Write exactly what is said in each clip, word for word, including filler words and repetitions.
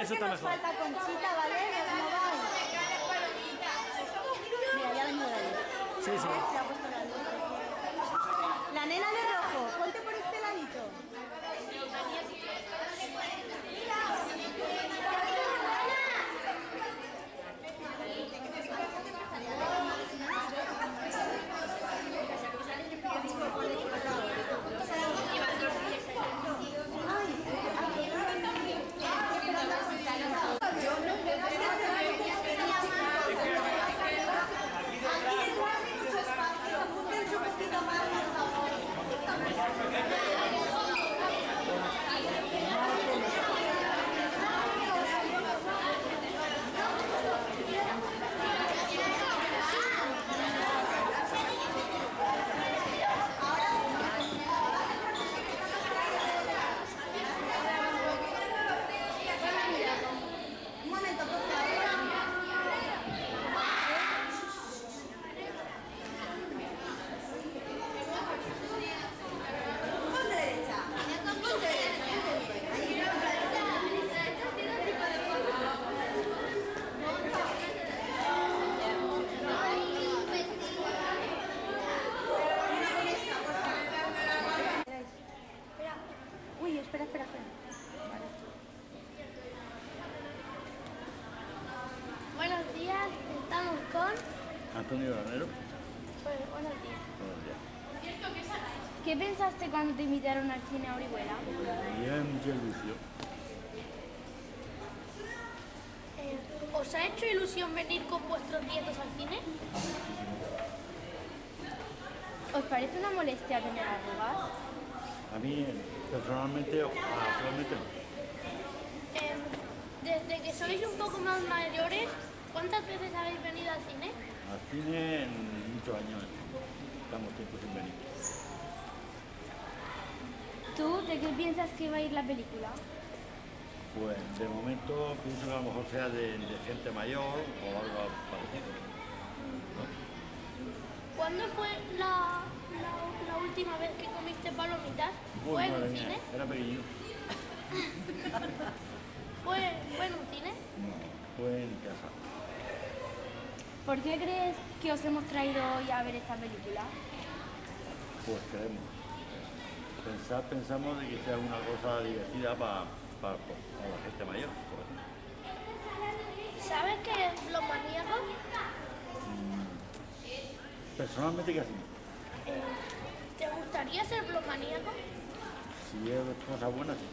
eso está nos mejor. falta Conchita, ¿vale? Nos mováis. Mira, ya ha venido la luz. Sí, sí. Se ha puesto la luz. La nena de rojo, ponte por este ladito. Uy, espera, espera, espera. Buenos días, estamos con... Antonio Granero. Pues, buenos días. Buenos días. ¿Qué pensaste cuando te invitaron al cine a Orihuela? Bien, mucha ilusión. Eh, ¿Os ha hecho ilusión venir con vuestros nietos al cine? ¿Os parece una molestia tener arrugas? A mí, personalmente, actualmente no. Eh, desde que sois un poco más mayores, ¿cuántas veces habéis venido al cine? Al cine en muchos años estamos tiempo sin venir. ¿Tú de qué piensas que va a ir la película? Pues de momento pienso que a lo mejor sea de, de gente mayor o algo parecido. ¿No? ¿Cuándo fue la, la, la última vez que comiste palomitas? Uy, ¿Fue en madre un mía, cine? era pequeño. ¿Fue, ¿Fue en un cine? No, fue en casa. ¿Por qué crees que os hemos traído hoy a ver esta película? Pues creemos. Pensar, pensamos de que sea una cosa divertida para para la gente mayor. Por ejemplo. ¿Sabes qué es Los Maníacos? Personalmente casi no. Eh, ¿Te gustaría ser blomaníaco? Si es cosa buena, sí.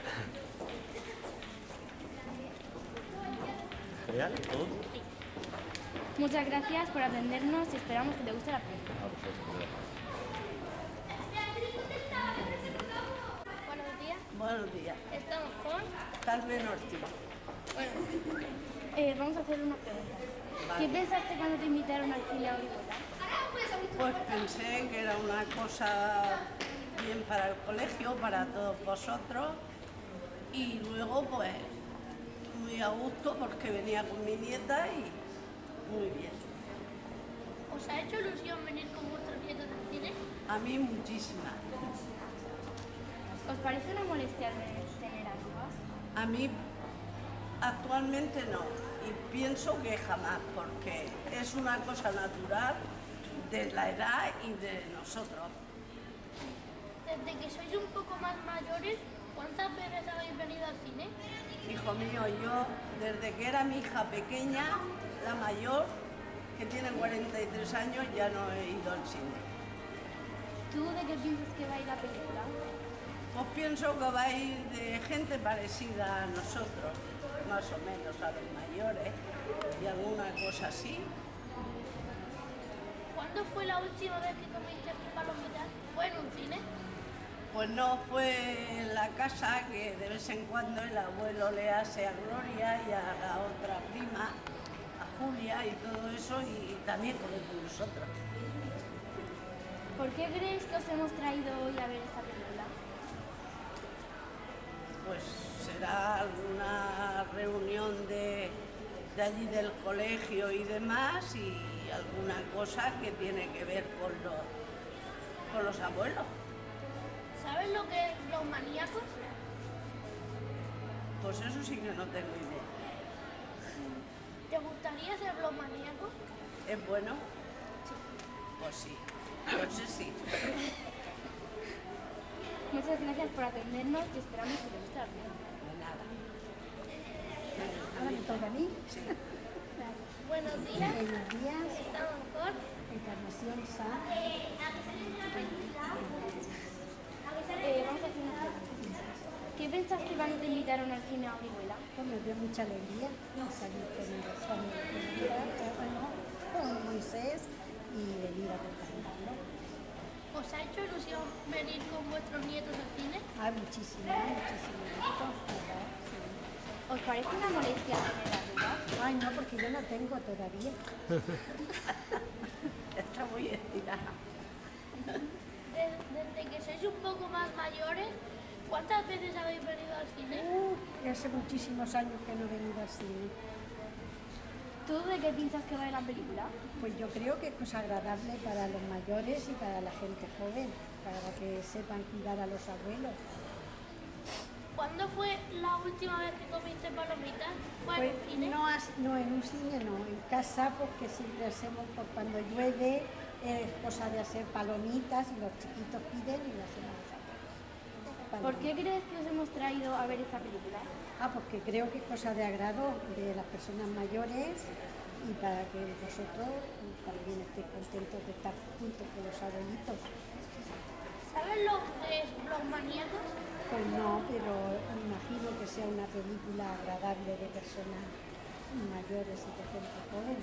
¿Real? ¿Todo? Muchas gracias por atendernos y esperamos que te guste la película. A vosotros. Buenos días, Buenos días. estamos con... Carmen Ortiz. Bueno, eh, vamos a hacer una pregunta. Vale. ¿Qué pensaste cuando te invitaron al cine a Orihuela? Pues pensé que era una cosa bien para el colegio, para todos vosotros. Y luego, pues, muy a gusto porque venía con mi nieta y muy bien. ¿Os ha hecho ilusión venir con vuestros nietos al cine? A mí muchísima. ¿Os parece una molestia tener arrugas? A mí actualmente no. Y pienso que jamás, porque es una cosa natural de la edad y de nosotros. Desde que sois un poco más mayores, ¿cuántas veces habéis venido al cine? Hijo mío, yo desde que era mi hija pequeña, la mayor, que tiene cuarenta y tres años, ya no he ido al cine. ¿Tú de qué piensas que va a ir la película? Pues pienso que va a ir de gente parecida a nosotros, más o menos a los mayores, y alguna cosa así. ¿Cuándo fue la última vez que comiste palomitas? ¿Fue en un cine? Pues no, fue en la casa que de vez en cuando el abuelo le hace a Gloria y a la otra prima, a Julia y todo eso, y también come con nosotros. ¿Por qué creéis que os hemos traído hoy a ver esta película? Pues será alguna reunión de, de allí del colegio y demás, y alguna cosa que tiene que ver con los, con los abuelos. ¿Sabes lo que es Los Maníacos? Pues eso sí que no tengo idea. ¿Te gustaría ser blomaníaco? ¿Es bueno? Sí. Pues sí, pues sí. Muchas gracias por atendernos y esperamos que les guste la película. De nada. Ahora me toca a mí. Sí. Buenos días. Buenos días. Estamos con... Encarnación Sá. Eh, vamos a hacer una pregunta. ¿Qué pensaste cuando te invitaron al cine a Orihuela? Pues me dio mucha alegría salir con, con, con, bueno, con Moisés y venir a acompañarlo. ¿Os ha hecho ilusión venir con vuestros nietos al cine? Ah, muchísimo, muchísimo gusto, ¿verdad? Sí. ¿Os parece una molestia tener arrugas? Ay, no, porque yo no tengo todavía. Está muy estirada. Desde, desde que sois un poco más mayores, ¿cuántas veces habéis venido al cine? Uh, hace muchísimos años que no he venido al cine. ¿Tú de qué piensas que va la película? Pues yo creo que es cosa agradable para los mayores y para la gente joven, para que sepan cuidar a los abuelos. ¿Cuándo fue la última vez que comiste palomitas? ¿Fue Pues en un cine? no, has- no, en un cine no, en casa porque siempre hacemos, por cuando llueve, es cosa de hacer palomitas y los chiquitos piden y las hacemos nosotros. ¿Por qué crees que os hemos traído a ver esta película? Ah, porque creo que es cosa de agrado de las personas mayores y para que vosotros también estéis contentos de estar juntos con los abuelitos. ¿Saben lo que es blomaníacos? Pues no, pero me imagino que sea una película agradable de personas mayores y de gente joven.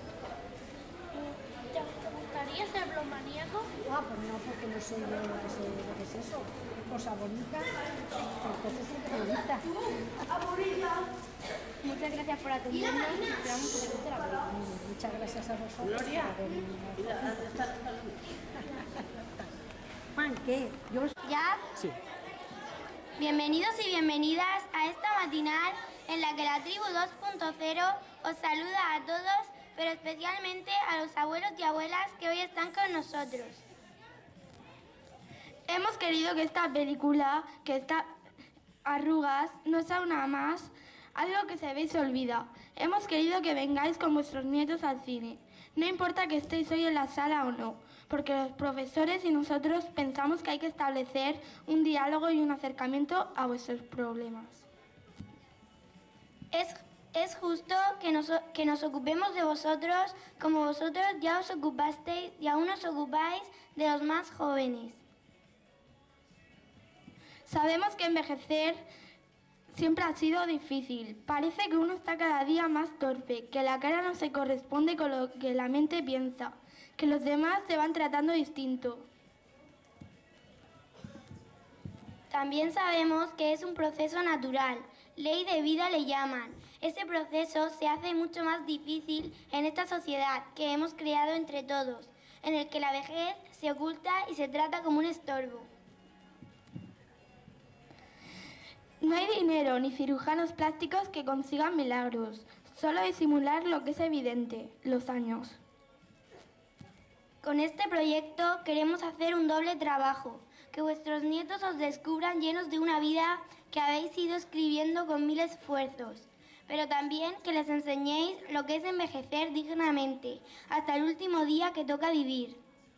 ¿Te, te gustaría ser blomaníaco? Ah, pues no, porque no sé yo lo que, sé, lo que es eso. Cosa bonita, entonces es bonita. Muchas gracias por atendernos y esperamos que les guste la película. Muchas gracias a vosotros. Gloria. por haberme- Juan, ¿qué? Yo ¿Ya? Sí. Bienvenidos y bienvenidas a esta matinal en la que la tribu dos punto cero os saluda a todos, pero especialmente a los abuelos y abuelas que hoy están con nosotros. Hemos querido que esta película, que esta arrugas, no sea una más, algo que se ve y se olvida. Hemos querido que vengáis con vuestros nietos al cine. No importa que estéis hoy en la sala o no, porque los profesores y nosotros pensamos que hay que establecer un diálogo y un acercamiento a vuestros problemas. Es, es justo que nos, que nos ocupemos de vosotros como vosotros ya os ocupasteis y aún os ocupáis de los más jóvenes. Sabemos que envejecer siempre ha sido difícil. Parece que uno está cada día más torpe, que la cara no se corresponde con lo que la mente piensa, que los demás se van tratando distinto. También sabemos que es un proceso natural, ley de vida le llaman. Ese proceso se hace mucho más difícil en esta sociedad que hemos creado entre todos, en el que la vejez se oculta y se trata como un estorbo. No hay dinero ni cirujanos plásticos que consigan milagros, solo disimular lo que es evidente, los años. Con este proyecto queremos hacer un doble trabajo, que vuestros nietos os descubran llenos de una vida que habéis ido escribiendo con mil esfuerzos, pero también que les enseñéis lo que es envejecer dignamente, hasta el último día que toca vivir.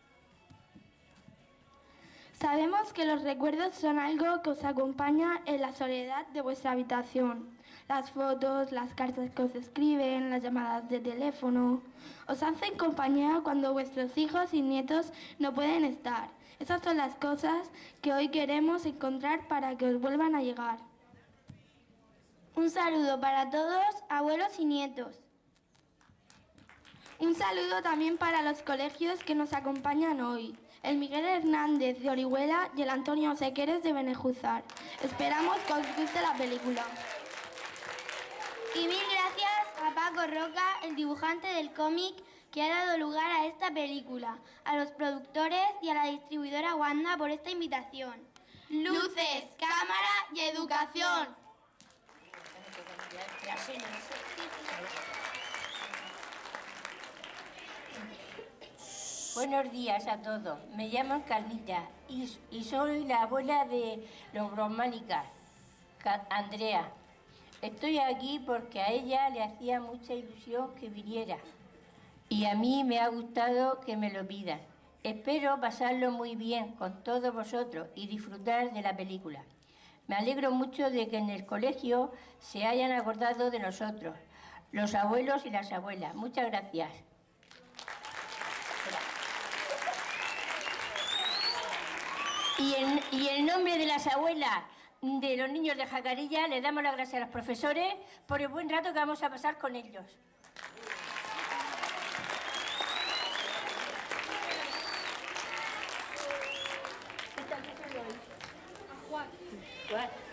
Sabemos que los recuerdos son algo que os acompaña en la soledad de vuestra habitación. Las fotos, las cartas que os escriben, las llamadas de teléfono, os hacen compañía cuando vuestros hijos y nietos no pueden estar. Esas son las cosas que hoy queremos encontrar para que os vuelvan a llegar. Un saludo para todos, abuelos y nietos. Un saludo también para los colegios que nos acompañan hoy. El Miguel Hernández de Orihuela y el Antonio Sequeres de Benejúzar. Esperamos que os guste la película. Y mil gracias a Paco Roca, el dibujante del cómic que ha dado lugar a esta película, a los productores y a la distribuidora Wanda por esta invitación. Luces, cámara y educación. Buenos días a todos. Me llamo Carlita y, y soy la abuela de los brománicas, Andrea. Estoy aquí porque a ella le hacía mucha ilusión que viniera y a mí me ha gustado que me lo pidan. Espero pasarlo muy bien con todos vosotros y disfrutar de la película. Me alegro mucho de que en el colegio se hayan acordado de nosotros, los abuelos y las abuelas. Muchas gracias. Y en, y en nombre de las abuelas de los niños de Jacarilla, les damos las gracias a los profesores por el buen rato que vamos a pasar con ellos. Juan.